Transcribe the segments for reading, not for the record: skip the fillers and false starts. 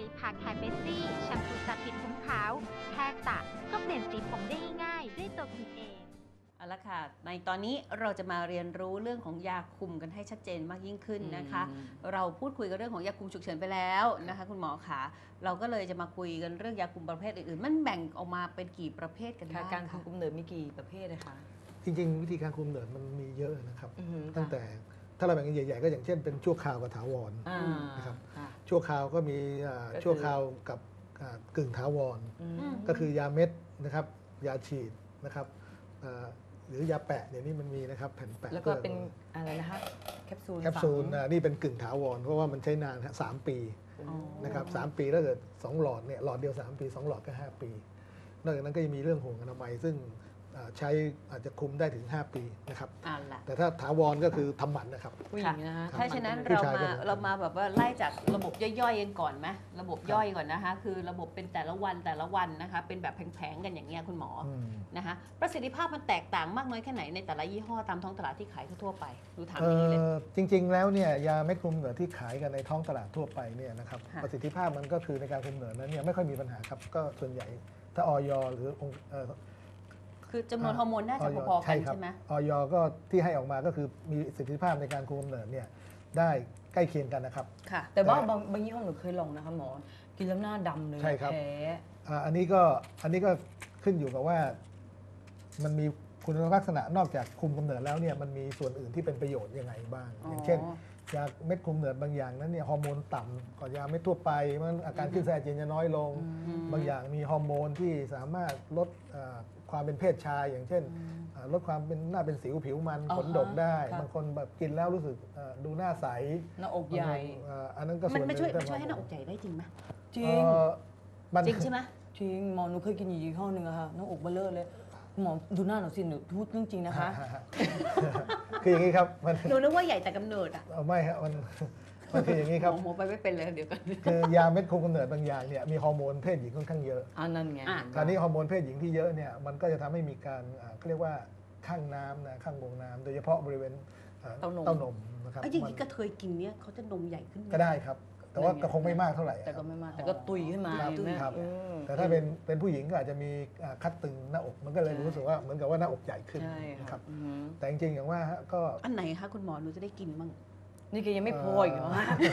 พาคายเบสซี่แชมพูสระผิดผมขาวแค่สระก็เปลี่ยนสีผมได้ง่ายๆด้วยตัวคุณเองเอาละค่ะในตอนนี้เราจะมาเรียนรู้เรื่องของยาคุมกันให้ชัดเจนมากยิ่งขึ้นนะคะ เราพูดคุยกันเรื่องของยาคุมฉุกเฉินไปแล้วนะคะคุณหมอคะเราก็เลยจะมาคุยกันเรื่องยาคุมประเภทอื่นๆมันแบ่งออกมาเป็นกี่ประเภทกันบ้างการคุมกำเนิดมีกี่ประเภทนะคะจริงๆวิธีการคุมกำเนิดมันมีเยอะนะครับตั้งแต่ถ้าเราแบ่งกันใหญ่ๆก็อย่างเช่นเป็นชั่วคราวกับถาวรนะครับชั่วคราวก็มีชั่วคราวกับกึ่งถาวรก็คือยาเม็ดนะครับยาฉีดนะครับหรือยาแปะเดี๋ยวนี้มันมีนะครับแผ่นแปะแล้วก็เป็นอะไรนะคะแคปซูลนี่เป็นกึ่งถาวรเพราะว่ามันใช้นาน3 ปีนะครับ3 ปีถ้าเกิด2 หลอดเนี่ยหลอดเดียว3 ปี2 หลอดก็5 ปีนอกจากนั้นก็ยังมีเรื่องห่วงอนามัยซึ่งใช้อาจจะคุมได้ถึง5 ปีนะครับแต่ถ้าถาวรก็คือทำหมันนะครับผู้หญิงนะคะถ้าฉะนั้นเรามาแบบว่าไล่จากระบบย่อยๆกันก่อนไหมระบบย่อยก่อนนะคะคือระบบเป็นแต่ละวันนะคะเป็นแบบแผงๆกันอย่างเงี้ยคุณหมอนะคะประสิทธิภาพมันแตกต่างมากน้อยแค่ไหนในแต่ละยี่ห้อตามท้องตลาดที่ขายทั่วไปดูถามอย่างนี้เลยจริงๆแล้วเนี่ยยาเม็ดคุมกำเนิดที่ขายกันในท้องตลาดทั่วไปเนี่ยนะครับประสิทธิภาพมันก็คือในการคุมกำเนิดนั้นเนี่ยไม่ค่อยมีปัญหาครับก็ส่วนใหญ่ถ้าอย.หรือคือจำนวนฮอร์โมนน่าจะพอๆกันใช่ไหมอย.ก็ที่ให้ออกมาก็คือมีประสิทธิภาพในการคุมกำเนิดเนี่ยได้ใกล้เคียงกันนะครับค่ะแต่ว่าบางยี่ห้อหนูเคยลองนะคะหมอกินแล้วหน้าดำเลยใช่ครับแพ้อันนี้ก็ขึ้นอยู่กับว่ามันมีคุณลักษณะนอกจากคุมกำเนิดแล้วเนี่ยมันมีส่วนอื่นที่เป็นประโยชน์ยังไงบ้างอย่างเช่นยาเม็ดคุมกำเนิดบางอย่างนั้นเนี่ยฮอร์โมนต่ำกว่ายาเม็ดทั่วไปมันอาการขึ้นไส้อาเจียนจะน้อยลงบางอย่างมีฮอร์โมนที่สามารถลดความเป็นเพศชายอย่างเช่นลดความเป็นหน้าเป็นสิวผิวมันขนดกได้บางคนแบบกินแล้วรู้สึกดูหน้าใสหน้าอกใหญ่อันนั้นก็ส่วนหนึ่งมันช่วยให้หน้าอกใหญ่ได้จริงไหมจริงใช่ไหมจริงหมอหนูเคยกินยี่ห้อหนึ่งอะค่ะหน้าอกเบลอเลยหมอดูหน้าหนูสิหนูพูดเรื่องจริงนะคะคืออย่างนี้ครับหนูนึกว่าใหญ่แต่กำเนิดอ่ะไม่ครับมันคืออย่างนี้ครับหมอไปไม่เป็นเลยเดี๋ยวกันคือยาเม็ดคุมกำเนิดบางอย่างเนี่ยมีฮอร์โมนเพศหญิงค่อนข้างเยอะนั่นไงคราวนี้ฮอร์โมนเพศหญิงที่เยอะเนี่ยมันก็จะทำให้มีการเรียกว่าข้างน้ำนะข้างวงน้ำโดยเฉพาะบริเวณเต้านมนะครับอย่างนี้กระเทยกินเนี่ยเขาจะนมใหญ่ขึ้นก็ได้ครับแต่ว่าก็คงไม่มากเท่าไหร่แต่ก็ไม่มากแต่ก็ตุยขึ้นมาครับแต่ถ้าเป็นผู้หญิงก็อาจจะมีคัดตึงหน้าอกมันก็เลยรู้สึกว่าเหมือนกับว่าหน้าอกใหญ่ขึ้นนะครับแต่จริงๆอย่างว่าก็อันไหนคะคุณหมอหนูจะได้กินบ้างนี่ก็ยังไม่พออีกเหรอ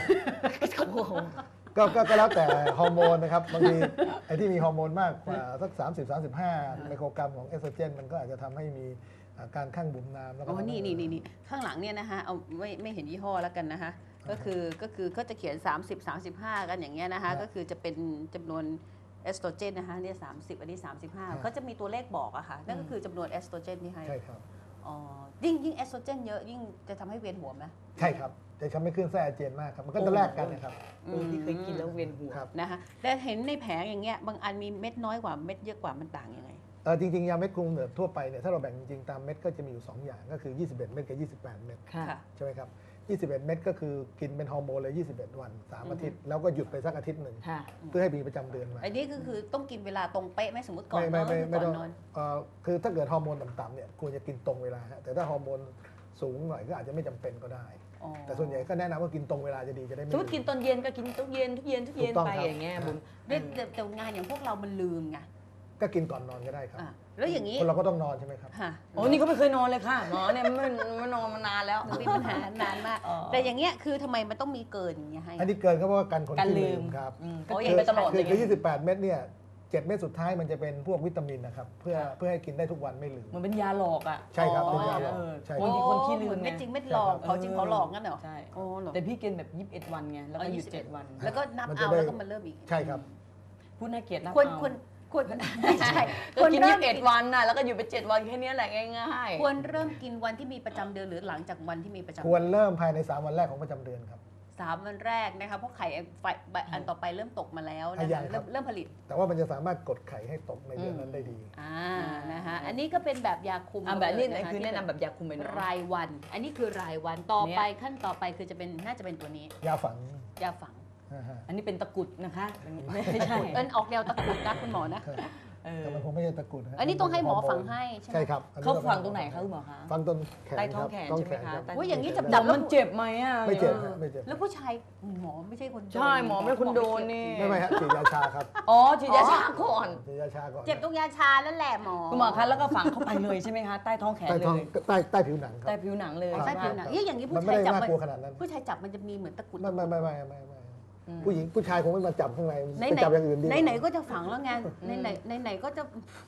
ก็แล้วแต่ฮอร์โมนนะครับบางทีไอ้ที่มีฮอร์โมนมากกว่าสัก30-35 ไมโครกรัมของเอสโตรเจนมันก็อาจจะทำให้มีการข้างบุ๋มน้ำแล้วก็นี่ข้างหลังเนี่ยนะคะเอาไม่เห็นยี่ห้อแล้วกันนะคะก็คือเขาจะเขียน30-35กันอย่างเงี้ยนะคะก็คือจะเป็นจำนวนเอสโตรเจนนะคะเนี่ย30อันนี้35ก็จะมีตัวเลขบอกอะค่ะนั่นก็คือจำนวนเอสโตรเจนที่ให้ใช่ครับยิ่งเอสโตรเจนเยอะยิ่งจะทำให้เวียนหัวไหมใช่ครับจะทำให้ขึ้นไส้อาเจียนมากครับมันก็จะแลกกันนะครับที่เคยกินแล้วเวียนหัวนะคะแต่เห็นในแผงอย่างเงี้ยบางอันมีเม็ดน้อยกว่าเม็ดเยอะกว่ามันต่างยังไงจริงๆยาเม็ดคุมกำเนิดทั่วไปเนี่ยถ้าเราแบ่งจริงๆตามเม็ดก็จะมีอยู่2อย่างก็คือ21 เม็ดกับ28 เม็ดใช่ไหมครับ21 เม็ดก็คือกินเป็นฮอร์โมนเลย21 วัน3 อาทิตย์แล้วก็หยุดไปสักอาทิตย์หนึ่งเพื่อให้มีประจำเดือนมาอันนี้คือต้องกินเวลาตรงเป๊ะไหมสมมติก่อนนอนก่อนนอนคือถ้าเกิดฮอร์โมนต่ำๆเนี่ยควรจะกินตรงเวลาแต่ถ้าฮอร์โมนสูงหน่อยก็อาจจะไม่จำเป็นก็ได้แต่ส่วนใหญ่ก็แนะนำว่ากินตรงเวลาจะดีจะได้ไม่สมมติกินตอนเย็นก็กินทุกเย็นไปอย่างเงี้ยบุญแต่งานอย่างพวกเรามันลืมไงก็กินก่อนนอนก็ได้ครับแล้วอย่างนี้คนเราก็ต้องนอนใช่ไหมครับนี่ก็ไม่เคยนอนเลยค่ะหมอเนี่ยไม่นอนมานานแล้วมีปัญหานานมากแต่อย่างเงี้ยคือทำไมมันต้องมีเกินอย่างเงี้ยให้อันนี้เกินก็เพราะว่ากันคนที่ลืมครับคือ28 เม็ดเนี่ย7 เม็ดสุดท้ายมันจะเป็นพวกวิตามินนะครับเพื่อให้กินได้ทุกวันไม่ลืมมันเป็นยาหลอกอ่ะใช่ครับเป็นยาหลอกคนที่ลืมไม่จริงไม่หลอกเขาจริงเขาหลอกงั้นเหรอใช่แต่พี่กินแบบ21 วันไงแล้วก็หยุด7 วันแล้วก็นับเอาแล้วก็มาเริ่มอีกใช่ครับพูดน่าเกลียดนะควรไม่ใช่ควรกิน21 วันน่ะแล้วก็อยู่ไป7 วันแค่นี้แหละง่ายๆควรเริ่มกินวันที่มีประจำเดือนหรือหลังจากวันที่มีประจำควรเริ่มภายใน3 วันแรกของประจำเดือนครับ 3 วันแรกนะคะเพราะไข่อันต่อไปเริ่มตกมาแล้วนะคะเริ่มผลิตแต่ว่ามันจะสามารถกดไข่ให้ตกในเดือนนั้นได้ดีนะคะอันนี้ก็เป็นแบบยาคุมแบบนี้คือแนะนำแบบยาคุมเป็นรายวันอันนี้คือรายวันต่อไปขั้นต่อไปคือจะเป็นน่าจะเป็นตัวนี้ยาฝังยาฝังอันนี้เป็นตะกุดนะคะไม่ใช่เป็นออกแนวตะกุดนะคุณหมอนะแต่มันคงไม่ใช่ตะกรุดะอันนี้ต้องให้หมอฝังให้ใช่ไหมใช่ครับอันนี้เขาต้องฝังตรงไหนคะคุณหมอคะฝังต้นแขนใต้คท้องรับแขนต้นใช่ไหแขมนคะครับใต้โอ้ยอย่างนี้จับแต่มันเจ็บไหมอ่ะไม่เจ็บฮะไม่เจ็บแล้วผู้ชายหมอไม่ใช่คนโดนใช่หมอไม่คุณโดนนี่ไม่ฮะฉีดยาชาครับอ๋อฉีดยาชาก่อนฉีดยาชาก่อนเจ็บตรงยาชาแล้วแหละหมอคุณหมอคะแล้วก็ฝังเข้าไปเลยใช่ไหมคะใต้ท้องแขนใต้เลท้องยใต้ผิวหนังครัใต้บผิวหนังเลยใต้ผิวหนังใช่เอ๊ะอย่างนี้มัผู้นไม่ชายได้จับน่ามันกลัวขนาดนั้นผู้ชายจับมันจะมีเหมือนตะกรุดไม่อืมผู้หญิงผู้ชายคงไม่มาจับข้างในไหนไปจับอย่างอื่นดีไหนก็จะฝังแล้วไงไหนก็จะ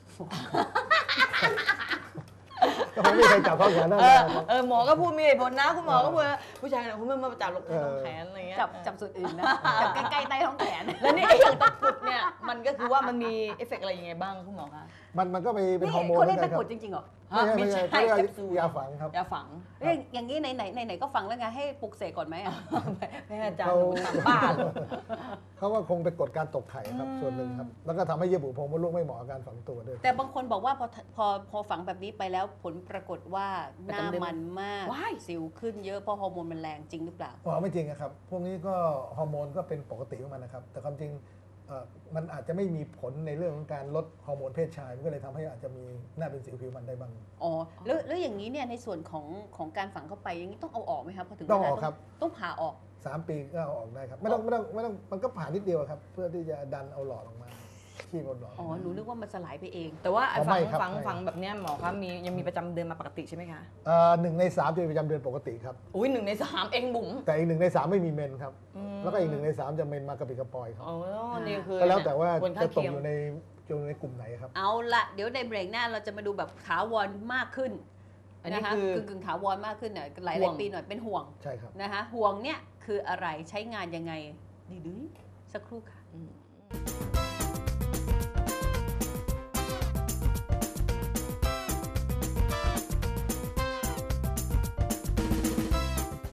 ก็คงไม่มีใครจับเข้าแขนนั่นเอนะอเออหมอก็พูดมีเหตุผลนะคุณหมอก็พูดว่าผู้ชายเนี่ยคุณไม่มาจับหรอกใต้ท้องแขนอะไรเงี้ยจับส่วนอื่นนะจับใกล้ๆใต้ท้องแขนแล้วนี่ไอ้อย่างตะกรุดเนี่ยมันก็คือว่ามันมีเอฟเฟกต์อะไรยังไงบ้างคุณหมอคะมันก็เป็นฮอร์โมนเขาเล่นหมืตะอนกกัรุนดจริงๆเหรอไม่ใช่เขาเรียกแคปซูลยาฝังครับยาฝังเอ้ยอย่างนี้ไหนก็ฝังแล้วไงให้ปลุกเสกก่อนไหมอ่ะไม่ให้อาจารย์หนูทำบ้าเหรอเขาว่าคงไปกดการตกไข่ครับส่วนหนึ่งครับ แล้วก็ทำให้เยื่อบุโพรงมดลูกไม่เหมาะกับการฝังตัวด้วยแต่บางคนบอกว่าพอฝังแบบนี้ไปแล้วผลปรากฏว่าหน้ามันมากว้ายสิวขึ้นเยอะเพราะฮอร์โมนมันแรงจริงหรือเปล่าอ๋อไม่จริงอะครับ พวกนี้ก็ฮอร์โมนก็เป็นปกติของมันนะครับ แต่ความจริงมันอาจจะไม่มีผลในเรื่องของการลดฮอร์โมนเพศชาย มันก็เลยทำให้อาจจะมีหน้าเป็นสิวผิวมันได้บ้างอ๋อแล้วอย่างนี้เนี่ยในส่วนของการฝังเข้าไปอย่างนี้ต้องเอาออกไหมครับพอถึงต้องเวลาออกครับต้องผ่าออก 3 ปีก็เอาออกได้ครับ ไม่ต้องมันก็ผ่านนิดเดียวครับ เพื่อที่จะดันเอาหลอดออกมาขี้บนหลอดอ๋อหนูนึกว่ามันสลายไปเองแต่ว่าไอ้อ๋อฝัไม่งครับฝังไม่ฝังแบบเนี้ยหมอคะมียังมีประจำเดือนมาปกติใช่ไหมคะ 1 ใน 3 จะเป็นประจำเดือนปกติครับอุ้ย1 ใน 3เองบุ๋มแต่อีก1 ใน 3 ไม่มีเมนครับอืมแล้วก็อีก1 ใน 3 จะเมนมากระปิดกระปอยครับอ๋อนี่คือก็แล้วแต่ว่าผลข้าจะงตกเคียงอยู่ในกลุ่มไหนครับเอาละเดี๋ยวในเบรกหน้าเราจะมาดูแบบถาวรมากขึ้นอันนี้นะคะคือกึ่งถาวรมากขึ้นเนี่ยหลายห่วงปีหน่อยเป็นห่วงใช่ครับนะคะห่วงเนี่ยคืออะไรใช้งานยังไงดีสักครู่ค่ะอืม